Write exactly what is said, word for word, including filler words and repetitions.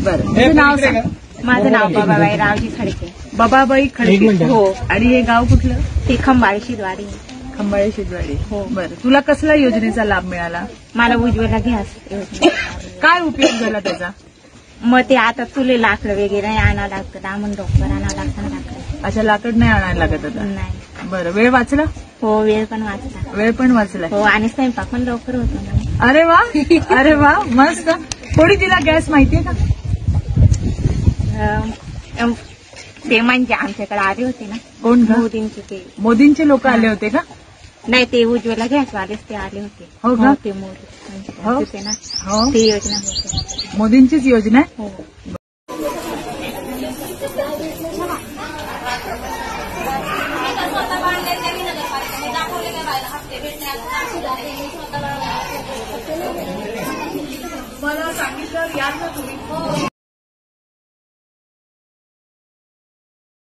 बरं, तुझं नाव सांग. माझं नाव बाबाबाई रावजी खडके. बाबाबाई खडके. हो. आणि हे गाव कुठलं? ते खंबाळी शिदवाडी. खंबाळी शिदवाडी. हो. बरं, तुला कसला योजनेचा लाभ मिळाला? मला उज्ज्वला गॅस योजना. काय उपयोग झाला त्याचा? मग ते आता तुले लाकडं वगैरे आणावं लागतं, दामन डॉक्टर आणावं लागतं लाकडं. अच्छा, लाकड नाही आणायला लागत आता. नाही. बरं, वेळ वाचला? हो, वेळ पण वाचला. वेळ पण वाचला. हो, आणि स्वयंपाक पण लवकर होतो ना. अरे वा, अरे वा, मस्त. कोणी दिला गॅस माहितीये का? अं, ते म्हणजे आमच्याकडे आले होते ना. कोण ग? मोदींचे ते. मोदींचे लोक आले होते का? नाही, ते उज्ज्वला गॅसवालेच ते आले होते. हो का? ते मोदी हो. होते ना. हो, ती योजना होती. मोदींचीच योजना आहे. हो. मला सांगितलं या तुम्ही.